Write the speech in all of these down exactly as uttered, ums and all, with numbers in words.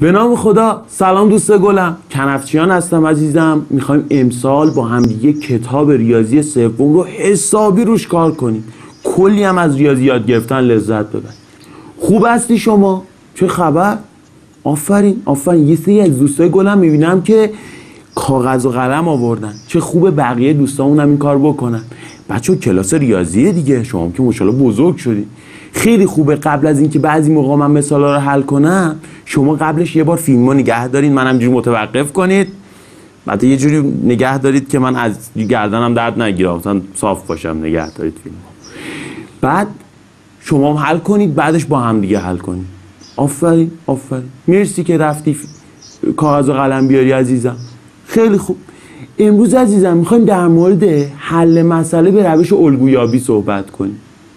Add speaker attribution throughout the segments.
Speaker 1: به نام خدا. سلام دوست گلم، کنفچیان هستم عزیزم. میخوایم امسال با هم دیگه کتاب ریاضی سوم رو حسابی روش کار کنیم، کلی هم از ریاضی یاد گرفتن لذت ببریم. خوب هستی شما؟ چه خبر؟ آفرین آفرین. یه سری از دوستای گلم میبینم که کاغذ و قلم آوردن. چه خوبه بقیه دوستامون هم این کار بکنن. بچه کلاس ریاضیه دیگه، شما که ماشاءالله بزرگ شدید. خیلی خوبه قبل از اینکه بعضی موقع من مثالا رو حل کنم، شما قبلش یه بار فیلمو نگه دارید، من همینجوری متوقف کنید، بعد یه جوری نگه دارید که من از گردنم درد نگیرم، مثلا صاف باشم. نگه دارید فیلمو، بعد شما هم حل کنید، بعدش با هم دیگه حل کنید. آفرین آفرین. مرسی که رفتی کاغذ و قلم بیاری عزیزم. خیلی خوب. امروز عزیزم میخوایم در مورد حل مسئله به روش الگویابی صحبت کنیم.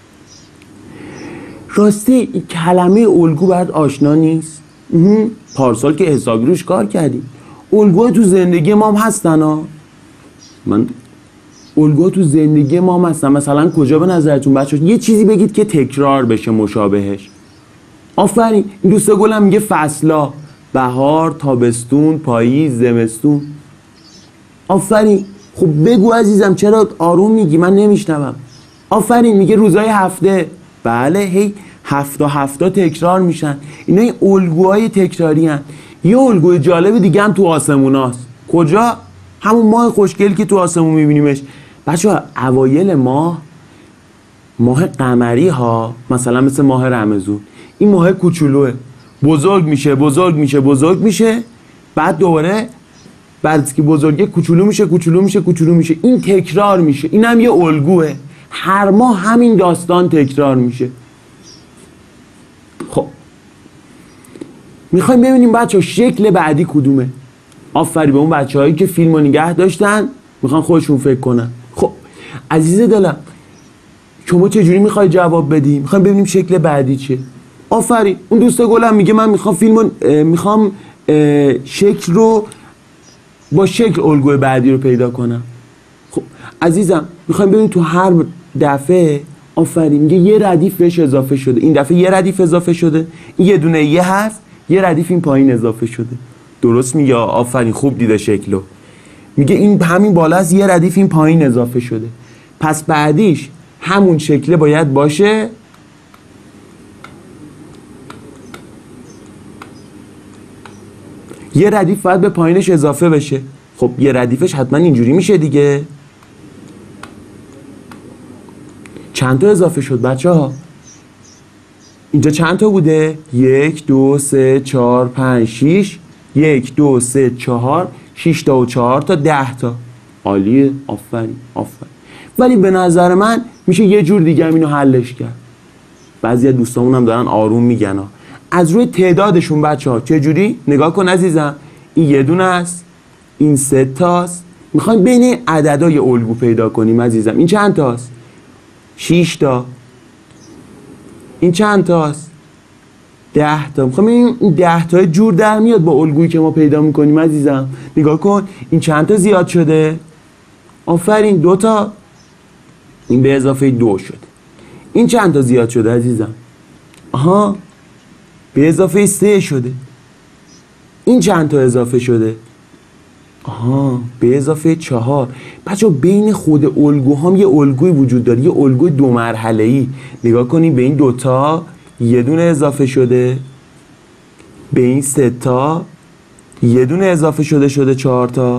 Speaker 1: راستی کلمه الگو برات آشنا نیست؟ پارسال که حسابی روش کار کردیم. الگوها تو زندگی ما هم هستن ها. من الگوها تو زندگی ما هم هستن. مثلا کجا به نظرتون بچه‌ها یه چیزی بگید که تکرار بشه مشابهش؟ آفرین. این دوست گلم میگه فصلا: بهار، تابستون، پاییز، زمستون. آفرین. خب بگو عزیزم، چرا آروم میگی؟ من نمیشنوم. آفرین. میگه روزای هفته. بله، هی هفته هفته تکرار میشن. اینا الگوهای تکراری هن. یه الگوی جالب دیگه هم تو آسمون هست. کجا؟ همون ماه خوشگل که تو آسمون میبینیمش. بچه ها اوایل ماه، ماه قمری ها، مثلا مثل ماه رمضان، این ماه کوچولوه، بزرگ میشه بزرگ میشه بزرگ میشه، بعد دوباره بعد از که بزرگه کوچولو میشه کوچولو میشه کوچولو میشه. این تکرار میشه. این هم یه الگوه. هر ماه همین داستان تکرار میشه. خب میخوایم ببینیم بچه ها شکل بعدی کدومه. آفرین به اون بچه هایی که فیلم رو نگه داشتن، میخوان خودشون فکر کنن. خب عزیز دلم، شما چجوری میخوای جواب بدی؟ میخوایم ببینیم شکل بعدی چیه. آفرین. اون دوست گلم میگه من میخوام فیلم رو میخوام شکل رو با شکل الگوی بعدی رو پیدا کنم. خب عزیزم میخوایم ببینیم تو هر دفعه، آفرین، میگه یه ردیف بهش اضافه شده. این دفعه یه ردیف اضافه شده، این یه دونه یه هست، یه ردیف این پایین اضافه شده. درست میگه. آفرین، خوب دیده شکلو. میگه این همین بالا از یه ردیف این پایین اضافه شده، پس بعدیش همون شکله باید باشه. یه ردیف باید به پایینش اضافه بشه. خب یه ردیفش حتما اینجوری میشه دیگه. چند تا اضافه شد بچه ها؟ اینجا چند تا بوده؟ یک دو سه چهار پنج شیش. یک دو سه چهار، شیش تا و چهار تا ده تا. عالیه. آفرین آفرین. ولی به نظر من میشه یه جور دیگه هم اینو حلش کرد. بعضی از دوستامون هم دارن آروم میگن ها. از روی تعدادشون بچه ها. چه جوری؟ نگاه کن عزیزم، این یه دونه است، این سه تاست. میخوایم بین عددهای الگو پیدا کنیم عزیزم. این چند تاست؟ شیش تا. این چند تاست؟ ده تا. میخوام این ده تا جور در میاد با الگویی که ما پیدا میکنیم عزیزم. نگاه کن، این چند تا زیاد شده؟ آفرین، دو تا. این به اضافه دو شده. این چند تا زیاد شده عزیزم؟ آها، به اضافه سه شده. این چند تا اضافه شده؟ آها، به اضافه چهار. بچه بین خود الگوها هم یه الگوی وجود داره، یه الگوی دو مرحله‌ای. نگاه کنید، به این دوتا یه دونه اضافه شده، به این سه تا یه دونه اضافه شده شده چهار تا.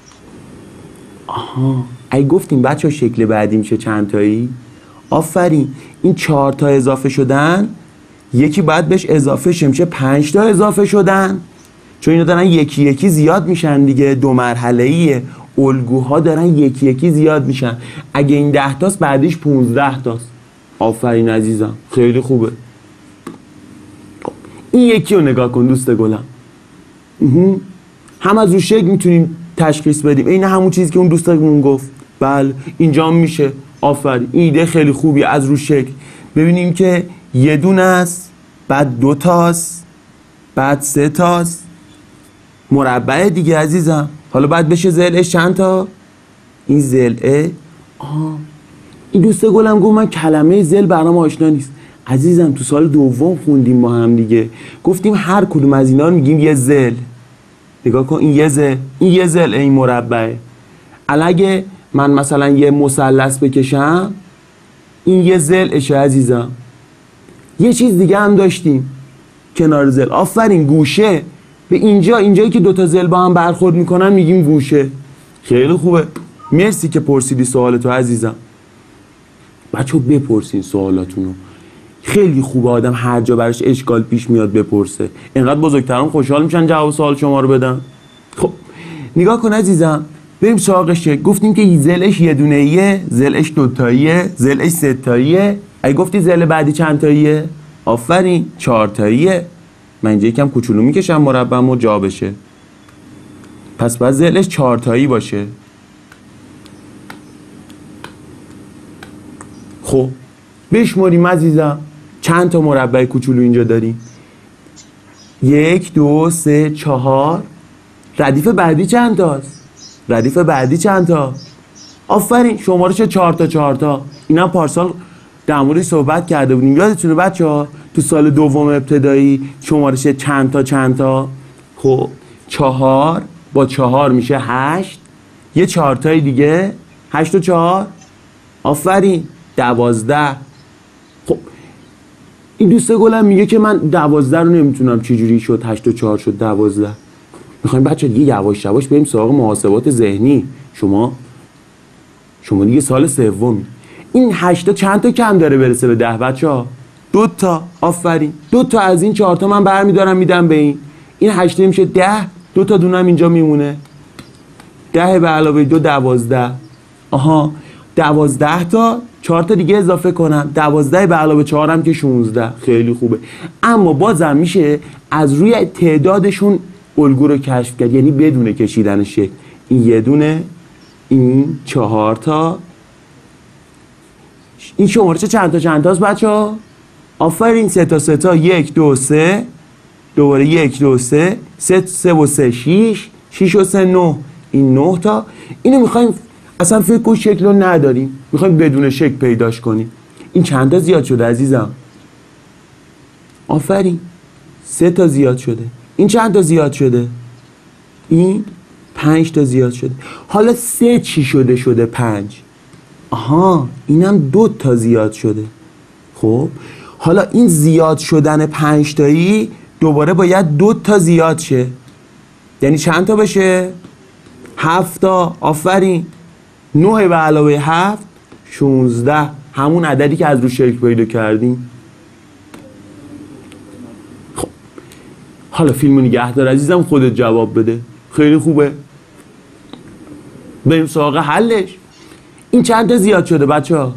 Speaker 1: آها، ای گفتیم بچه شکل بعدی میشه چند تایی؟ آفرین. این چهار تا اضافه شدن، یکی بعد بهش اضافه شه، میشه پنج تا اضافه شدن. چون اینا دارن یکی یکی زیاد میشن دیگه. دو مرحله‌ایه. الگوها دارن یکی یکی زیاد میشن. اگه این ده تاست، بعدش پونزده تاست. آفرین عزیزم، خیلی خوبه. این یکی رو نگاه کن دوست گلم. هم از رو شکل میتونیم تشخیص بدیم. این همون چیزی که اون دوستمون گفت. بله اینجا هم میشه. آفرین، این ایده خیلی خوبیه. از رو شکل ببینیم که یه دونه است، بعد دو تاست، بعد سه تاست. مربع دیگه عزیزم. حالا بعد بشه ضلعش چند تا؟ این ضلعه. آه این دوست گلم گفت من کلمه ضلع برام آشنا نیست. عزیزم تو سال دوم خوندیم با هم دیگه، گفتیم هر کدوم از اینا رو میگیم یه ضلع. نگاه کن این یه ضلع، این یه ضلع این مربعه. الان اگه من مثلا یه مثلث بکشم این یه ضلعشه عزیزم. یه چیز دیگه هم داشتیم کنار ضلع، آفرین، گوشه. به اینجا، اینجایی که دوتا ضلع با هم برخورد میکنن میگیم گوشه. خیلی خوبه، مرسی که پرسیدی سوالتو عزیزم. بچه بپرسین سوالاتونو، خیلی خوبه آدم هر جا براش اشکال پیش میاد بپرسه، اینقدر بزرگتران خوشحال میشن جواب سوال شما رو بدن. خب نگاه کن عزیزم، بریم سراغش. گفتیم که ضلعش یه دونه ایه، ضلعش دوتاییه، ضلعش سه تاییه. اگه گفتی ضلع بعدی چند تاییه؟ آفرین، چهار تاییه. من اینجا یکم کوچولو میکشم مربعمو جا بشه، پس باید ضلعش چهار تایی باشه. خب بشماریم عزیزم، چند تا مربع کوچولو اینجا داریم؟ یک، دو، سه، چهار. ردیف بعدی چند تاست؟ ردیف بعدی چند تا؟ آفرین، شمارش چهار تا چهار تا. اینا پارسال در موردش صحبت کرده بودیم، یادتونه بچه‌ها؟ تو سال دوم ابتدایی شمارش چند تا چند تا. خب چهار با چهار میشه هشت، یه چهار تای دیگه، هشت و چهار، آفرین، دوازده. خب این دوست گلم میگه که من دوازده رو نمیتونم، چجوری شد هشت و چهار شد دوازده؟ میخوایم بچه دیگه یواش یواش بریم سراغ محاسبات ذهنی. شما شما دیگه سال سومی. این هشتا چند تا کم داره برسه به ده بچه ها؟ دو تا. آفرین، دو تا از این چهار تا من برمیدارم میدم به این. این هشتا میشه ده، دو تا دونم اینجا میمونه. ده به علاوه دو دوازده. آها، دوازده تا، چهار تا دیگه اضافه کنم، دوازده به علاوه چهار هم که شونزده. خیلی خوبه. اما بازم میشه از روی تعدادشون الگو رو کشف کرد، یعنی بدون کشیدن شکل. این یه دونه، این چهار تا. این شماره چند تا چند تاست بچه ها؟ آفرین، سه تا سه تا، یک دو سه، دوباره یک دو سه، سه سه و سه شیش، شیش و سه نه. این نه تا. اینو میخوایم اصلا فکر کن شکل رو نداریم، میخوایم بدون شکل پیداش کنیم. این چند تا زیاد شده عزیزم؟ آفرین، سه تا زیاد شده. این چند تا زیاد شده؟ این پنج تا زیاد شده. حالا سه چی شده؟ شده پنج. آها، اینم دو تا زیاد شده. خب حالا این زیاد شدن پنج تایی دوباره باید دو تا زیاد شه، یعنی چند تا بشه؟ هفت تا. آفرین، نه به علاوه هفت شونزده، همون عددی که از رو شکل پیدا کردیم. خب حالا فیلمو نگه دار عزیزم، خودت جواب بده. خیلی خوبه، بریم سراغ حلش. این چند تا زیاد شده بچه ها؟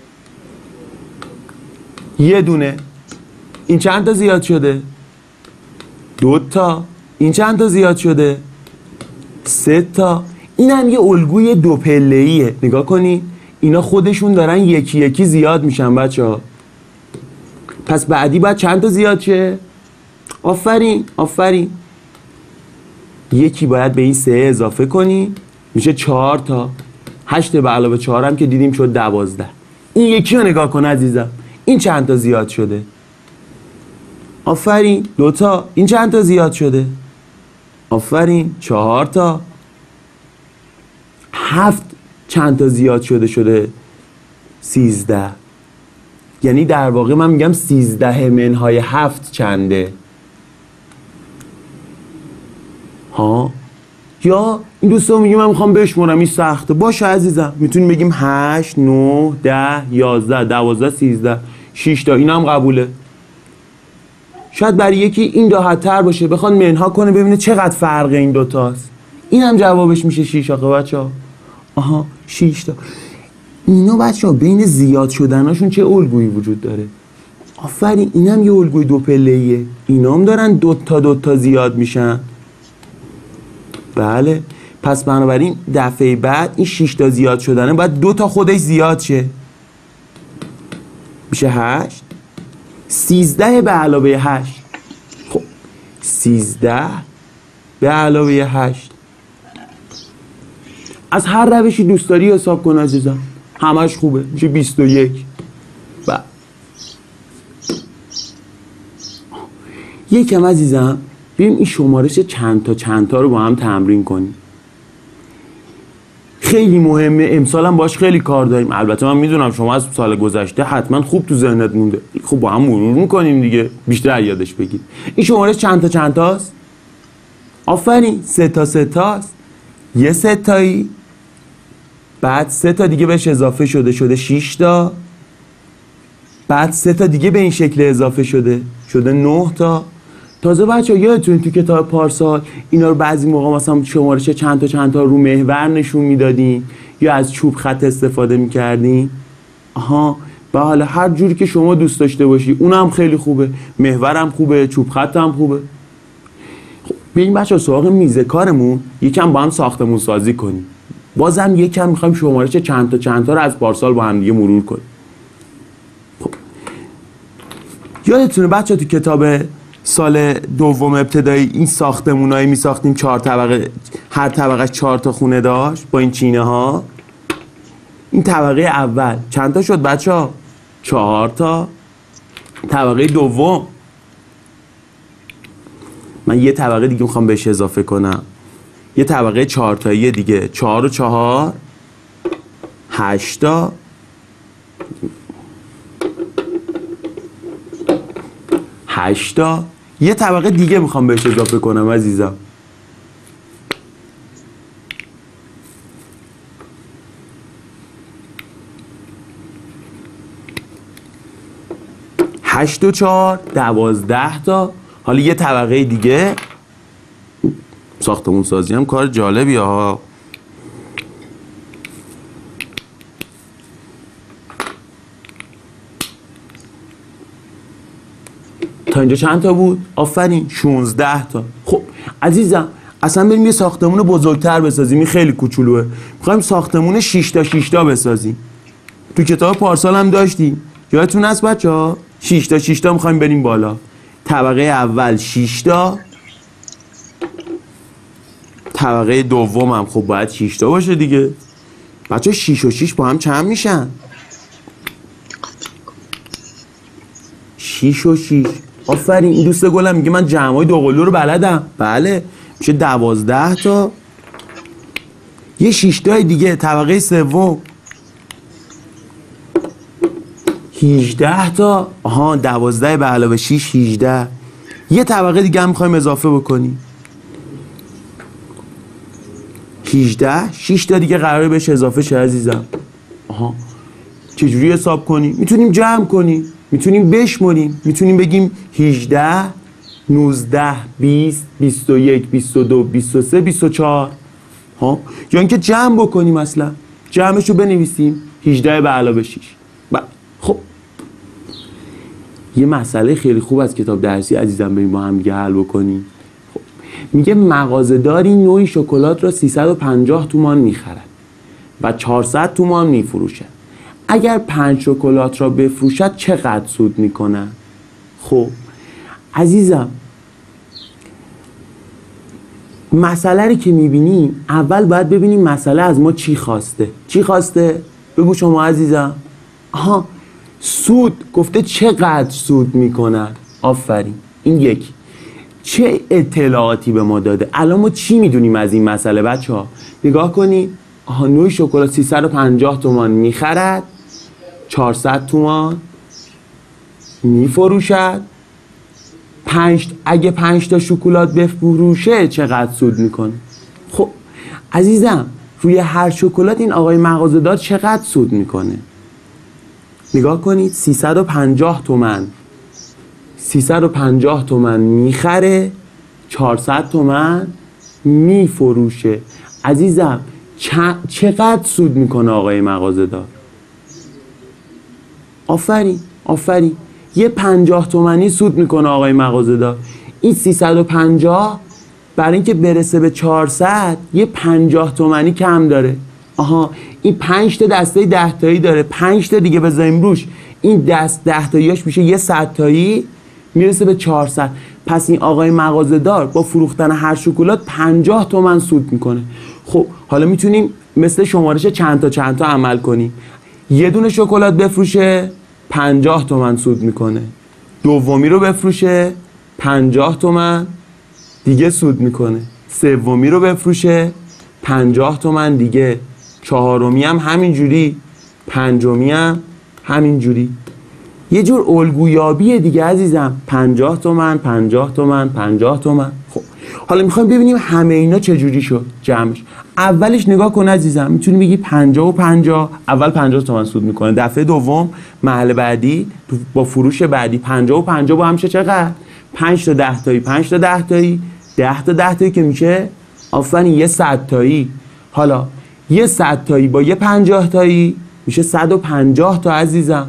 Speaker 1: یه دونه. این چند تا زیاد شده؟ دو تا. این چند تا زیاد شده؟ سه تا. این هم یه الگوی دو پله‌ایه. نگاه کنین، اینا خودشون دارن یکی یکی زیاد میشن بچه ها. پس بعدی باید چند تا زیاد شه؟ آفرین، آفرین، یکی باید به این سه اضافه کنی، میشه چهار تا. هشت به علاوه چهار هم که دیدیم شد دوازده. این یکی رو نگاه کن عزیزم، این چند تا زیاد شده؟ آفرین، دو تا. این چند تا زیاد شده؟ آفرین، چهار تا. هفت چند تا زیاد شده؟ شده سیزده. یعنی در واقع من میگم سیزده منهای هفت چنده؟ ها؟ یا این دوستان میگه من میخوام بشمارم، این سخته. باشه عزیزم، میتونیم بگیم هشت، نه، ده، یازده، دوازده، سیزده، شش تا. این هم قبوله. شاید برای یکی این راحت تر باشه، بخواد منها کنه ببینه چقدر فرق این دوتاست. این هم جوابش میشه شش. آقا بچه ها، آها، شش تا. اینا بچه ها بین زیاد شدناشون چه الگویی وجود داره؟ آفرین، این هم یه الگوی دو پله‌ایه. اینا هم دارن دوتا دوتا زیاد میشن. بله، پس بنابراین دفعه بعد این شش تا زیاد شدنه باید دو تا خودش زیاد شه، میشه هشت. سیزده به علاوه هشت. خب سیزده به علاوه هشت از هر روشی دوست داری حساب کن عزیزم، همش خوبه، میشه بیست و یک. یکم عزیزم بریم این شمارش چند تا چند تا رو با هم تمرین کنیم. خیلی مهمه، امسال هم باش خیلی کار داریم. البته من میدونم شما از سال گذشته حتما خوب تو ذهنت مونده، خب با هم مرور میکنیم دیگه، بیشتر یادش بگیر. این شمارش چند تا چند تاست؟ آفرین، سه تا سه تاست. یه سه تایی، بعد سه تا دیگه بهش اضافه شده شده شش تا، بعد سه تا دیگه به این شکل اضافه شده شده نه تا. تازه بچه‌ها یادتونه تو کتاب پارسال اینا رو بعضی موقع مثلا شمارش چند تا چند تا رو محور نشون میدادیم یا از چوب خط استفاده میکردیم. آها، و حالا هر جوری که شما دوست داشته باشی، اونم خیلی خوبه، محورم خوبه، چوب خط هم خوبه. خب بریم بچه‌ها سراغ میزه کارمون، یکم با هم ساختمون سازی کنیم. بازم یکم میخوایم شمارش چند تا چند تا رو از پارسال با هم دیگه مرور کنیم. خب یادتونه بچه‌ها تو کتاب سال دوم ابتدایی این ساختمونایی می ساختیم، چهار طبقه، هر طبقه چهار تا خونه داشت با این چینه ها. این طبقه اول چند تا شد بچه‌ها؟ چهار تا. طبقه دوم من یه طبقه دیگه میخوام بهش اضافه کنم، یه طبقه چهار تایی دیگه، چهار و چهار هشت تا. هشت تا. یه طبقه دیگه میخوام بهش اضافه کنم عزیزم. هشت و چهار دوازده تا. حالا یه طبقه دیگه. ساختمون سازی هم کار جالبیه ها. تا اینجا چند تا بود؟ آفرین، شانزده تا. خب عزیزم اصلا بریم یه ساختمون بزرگتر بسازیم، این خیلی کوچولوه. میخوایم ساختمون شش تا شش تا بسازیم. تو کتاب پارسال هم داشتیم، یادتون هست بچه‌ها؟ شش تا شش تا میخوایم بریم بالا. طبقه اول شش تا، طبقه دوم هم خب باید شش تا باشه دیگه. بچه‌ها شش و شش با هم چند میشن؟ شش و شش. آفرین، این دوست گلم میگه من جمعای دوقلو رو بلدم. بله، میشه دوازده تا. یه شش تای دیگه، طبقه سوم هجده تا. آها، دوازده به علاوه شش هجده. یه طبقه دیگه هم میخوایم اضافه بکنیم، هجده. شش تا دیگه قراره بهش اضافه شه عزیزم. آها، چجوری حساب کنیم؟ میتونیم جمع کنیم، میتونیم بشمریم، میتونیم بگیم هجده نوزده بیست بیست و یک بیست و دو بیست و سه بیست و چهار. ها، یا اینکه جمع بکنیم، اصلا جمعش رو بنویسیم هجده به علاوه شش. خب یه مسئله خیلی خوب از کتاب درسی عزیزم بریم با هم دیگه حل بکنیم. خب میگه مغازه‌داری نوعی شکلات را سیصد و پنجاه تومان میخرد و چهارصد تومان میفروشد. اگر پنج شکلات را بفروشد چقدر سود میکنه؟ خب عزیزم مسئله رو که میبینیم اول باید ببینیم مسئله از ما چی خواسته. چی خواسته؟ بگو شما عزیزم. آها، سود. گفته چقدر سود میکنه. آفرین، این یک. چه اطلاعاتی به ما داده؟ الان ما چی میدونیم از این مسئله بچه ها؟ نگاه کنید. آها، نوع شکلات سیصد و پنجاه تومان میخرد، چهارصد تومان میفروشد. پنج اگه پنج تا شکلات بفروشه چقدر سود میکنه؟ خب عزیزم روی هر شکلات این آقای مغازه‌دار چقدر سود میکنه؟ نگاه کنید، سیصد و پنجاه تومن سیصد و پنجاه تومن میخره، چهارصد تومن میفروشه. عزیزم چقدر سود میکنه آقای مغازه‌دار؟ آفرین آفرین، یه پنجاه تومنی سود میکنه آقای مغازه‌دار. این سیصد و پنجاه برای اینکه برسه به چهارصد یه پنجاه تومنی کم داره. آها، این پنج تا دسته ده تایی داره، پنج تا دیگه بذاریم روش، این دست ده تاییاش میشه یه صد تایی، میرسه به چهارصد. پس این آقای مغازه‌دار با فروختن هر شکلات پنجاه تومن سود میکنه. خب حالا میتونیم مثل شمارش چند تا چند تا عمل کنیم. یه دونه شکلات بفروشه پنجاه تومن سود میکنه، دومی رو بفروشه پنجاه تومن دیگه سود میکنه. سومی رو بفروشه پنجاه تومن دیگه. چهارمی هم همینجوری، پنجمی هم همینجوری. یه جور الگویابیه دیگه عزیزم. پنجاه تومن، پنجاه تومن، پنجاه تومن. خب حالا میخوایم ببینیم همه اینا چجوری شد جمعش. اولش نگاه کن عزیزم، میتونی بگی پنجاه و پنجاه، اول پنجاه تومن سود میکنه. دفعه دوم محل بعدی با فروش بعدی پنجاه و پنجاه با همشه چقدر؟ پنج تا ده تایی، پنج تا ده تایی، ده تا ده تایی که میشه آفرین یه صد تایی. حالا یه صد تایی با یه پنجاه تایی میشه صد و پنجاه تا عزیزم.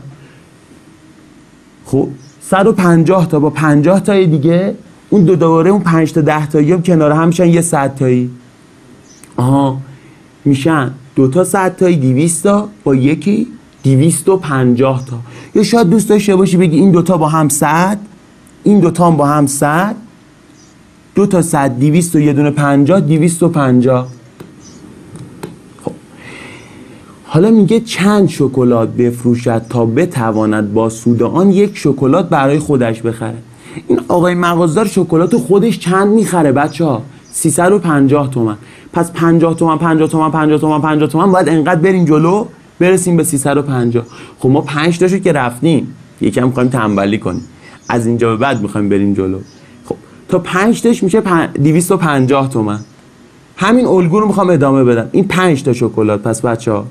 Speaker 1: خب صد و پنجاه تا با پنجاه تایی دیگه، اون دو دوباره اون پنج تا ده تایی هم کنار هم میشن یه صد تایی. آها میشن دو تا صد تایی دویست تا با یکی دویست و پنجاه تا. یا شاید دوست داشته باشی بگی این دوتا با هم صد، این دوتا هم با هم صد، دو تا صد دویست و یه دونه پنجاه، دویست و پنجاه. خب حالا میگه چند شکلات بفروشد تا بتواند با سود آن یک شکلات برای خودش بخره. این آقای مغازه‌دار شکلات خودش چند میخره بچه ها؟ سیصد و پنجاه تومن. پس پنجاه تومن، پنجاه تومن، پنجاه تومن، پنجاه تومن، باید انقدر بریم جلو برسیم به سیصد و پنجاه. خب ما پنج تاشو که رفتیم، یکم می‌خوایم تنبلی کنیم، از اینجا به بعد می‌خوایم بریم جلو. خب تا پنج تاش میشه دویست و پنجاه تومن. همین الگو رو می‌خوام ادامه بدم. این پنج تا شکلات. پس بچه‌ها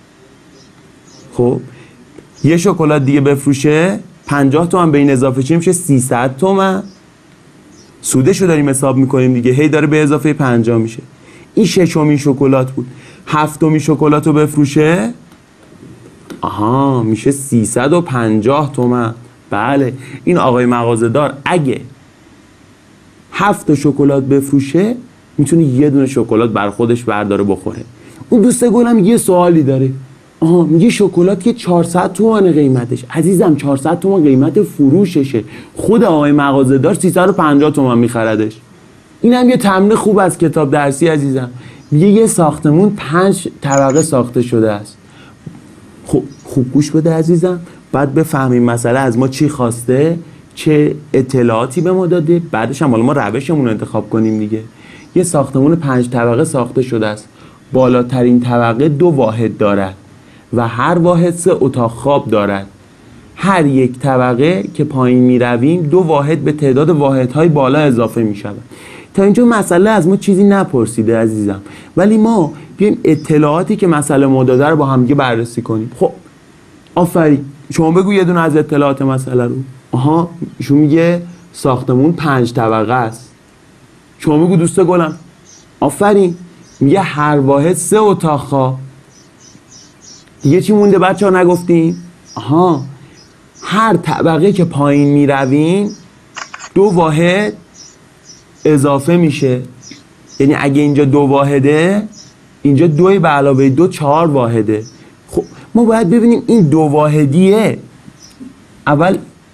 Speaker 1: خب یه شکلات دیگه بفروشه، پنجاه تومن به این اضافه چی میشه؟ سیصد تومن. سودش رو داریم حساب میکنیم دیگه، هی داره به اضافه پنجاه میشه. این ششمین شکلات بود. هفتمین شکلات رو بفروشه، آها میشه سیصد و پنجاه تومن. بله این آقای مغازه‌دار اگه هفت تا شکلات بفروشه میتونه یه دونه شکلات بر خودش برداره بخوره. اون دوست گلم یه سوالی داره. آها میگه شکلات که چهارصد تومن قیمتش. عزیزم چهارصد تومن قیمت فروششه، خود آقای مغازه‌دار سیصد و پنجاه تومن میخردش. اینم یه تمرین خوب از کتاب درسی عزیزم. میگه یه ساختمون پنج طبقه ساخته شده است. خب خوب گوش بده عزیزم، بعد بفهمیم مسئله از ما چی خواسته، چه اطلاعاتی به ما داده، بعدش هم حالا ما روشمون رو انتخاب کنیم دیگه. یه ساختمون پنج طبقه ساخته شده است. بالاترین طبقه دو واحد دارد و هر واحد سه اتاق خواب دارد. هر یک طبقه که پایین می رویم دو واحد به تعداد واحدهای بالا اضافه می شود. تا اینجا مسئله از ما چیزی نپرسیده عزیزم، ولی ما بیایم اطلاعاتی که مسئله ما داده رو با هم دیگه بررسی کنیم. خب آفرین، شما بگو یه دونه از اطلاعات مسئله رو. آها ایشون میگه ساختمون پنج طبقه است. شما بگو دوست گلم. آفرین، میگه هر واحد سه اتاق خواب. دیگه چی مونده بچه ها نگفتیم؟ آها هر طبقه که پایین می رویم دو واحد اضافه میشه. یعنی اگه اینجا دو واحده، اینجا دوی به علاوه دو چهار واحده. خب ما باید ببینیم این دو واحدیه اول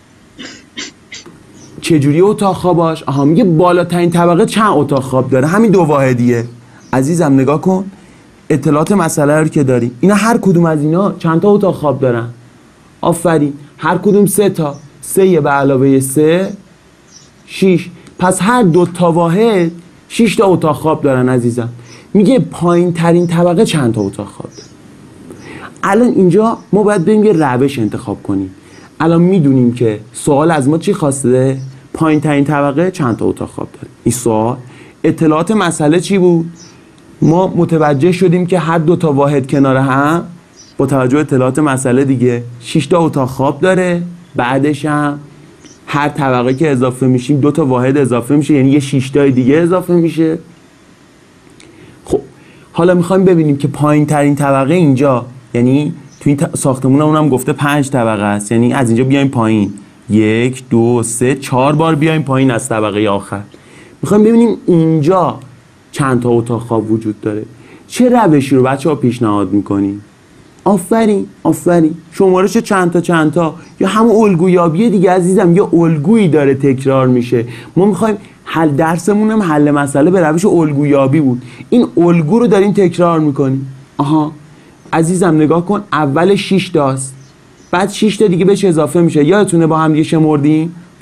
Speaker 1: چجوری اتاق خواباش. آها میگه بالاترین طبقه چند اتاق خواب داره، همین دو واحدیه. عزیزم نگاه کن اطلاعات مسئله رو که داریم، اینا هر کدوم از اینا چند تا اتاق خواب دارن؟ آفرین، هر کدوم سه تا. سه به علاوه سه شیش. پس هر دو تا واحد شش تا اتاق خواب دارن عزیزم. میگه پایین ترین طبقه چند تا اتاق خواب داره. الان اینجا ما باید بریم یه روش انتخاب کنیم. الان میدونیم که سوال از ما چی خواسته؟ پایین ترین طبقه چند تا اتاق خواب داره. این سوال اطلاعات مسئله چی بود؟ ما متوجه شدیم که هر دو تا واحد کنار هم با توجه اطلاعات مسئله دیگه شش تا اتاق خواب داره. بعدش هم هر طبقه که اضافه میشیم دو تا واحد اضافه میشه، یعنی یه شش تا دیگه اضافه میشه. خب حالا میخوایم ببینیم که پایین ترین طبقه اینجا، یعنی تو این ساختمون اونم گفته پنج طبقه است، یعنی از اینجا بیایم پایین یک دو سه چهار بار بیایم پایین از طبقه آخر. میخوایم ببینیم اینجا چند تا اتاق خواب وجود داره. چه روشی رو بچه ها پیشنهاد میکنیم؟ آفرین آفرین، شمارش چند تا چند تا یا همون الگویابیه دیگه عزیزم. یا الگویی داره تکرار میشه. ما میخوایم حل درسمون هم حل مسئله به روش الگویابی بود. این الگو رو داریم تکرار میکنیم. آها عزیزم نگاه کن، اول شش تاست، بعد شش تا دیگه بهش اضافه میشه. یادتونه با هم دیگه شمردیم تو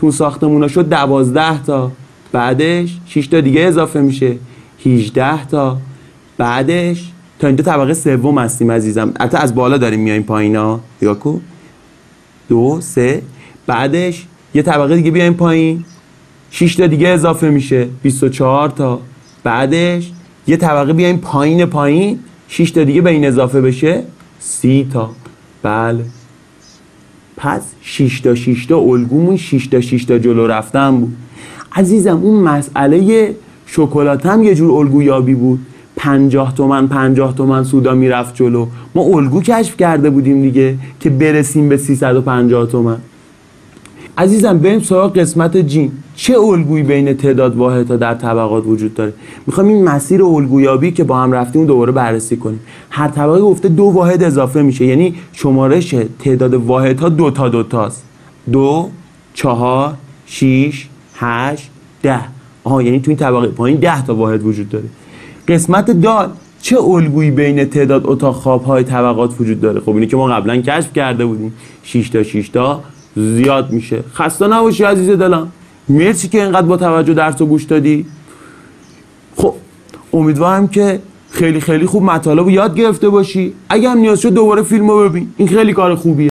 Speaker 1: تو ساختمونا شد دوازده تا، بعدش شش تا دیگه اضافه میشه هجده تا، بعدش تا اینجا طبقه سوم هستیم عزیزم، البته از بالا داریم میایم پایینا، یا کو دو سه، بعدش یه طبقه دیگه بیایم پایین شش تا دیگه اضافه میشه بیست و چهار تا، بعدش یه طبقه بیایم پایین پایین شش تا دیگه به این اضافه بشه سی تا. بله پس شش تا شش تا الگومون شش تا شش تا جلو رفتن بود عزیزم. اون مسئله شکلات هم یه جور الگویابی بود، پنجاه تومن پنجاه تومن سودا میرفت جلو، ما الگو کشف کرده بودیم دیگه که برسیم به سیصد و پنجاه تومن. عزیزم بریم سراغ قسمت جیم. چه الگویی بین تعداد واحدها در طبقات وجود داره؟ میخوام این مسیر الگویابی که با هم رفتیم دوباره بررسی کنیم. هر طبقه گفته دو واحد اضافه میشه، یعنی شمارش تعداد واحدها دو تا دو تاست، دو چهار شش هشت ده. آها یعنی تو این طبقه پایین ده تا واحد وجود داره. قسمت دال، چه الگویی بین تعداد اتاق خواب‌های طبقات وجود داره؟ خب اینی که ما قبلا کشف کرده بودیم، شش تا شش تا زیاد میشه. خسته نباشی عزیز دلم، مرسی که اینقدر با توجه درس و گوش دادی. خب امیدوارم که خیلی خیلی خوب مطالب رو یاد گرفته باشی. اگه هم نیاز شد دوباره فیلم رو ببین، این خیلی کار خوبیه.